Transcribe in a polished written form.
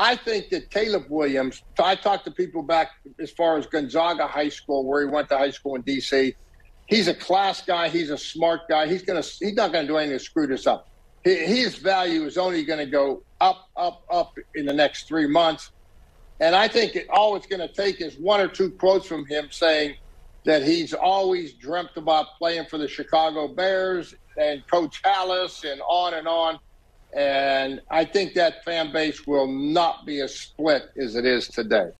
I think that Caleb Williams, I talked to people back as far as Gonzaga High School, where he went to high school in D.C. He's a class guy. He's a smart guy. He's not going to do anything to screw this up. His value is only going to go up, up, up in the next 3 months. And I think all it's going to take is one or two quotes from him saying that he's always dreamt about playing for the Chicago Bears and Coach Hallis and on and on. And I think that fan base will not be as split as it is today.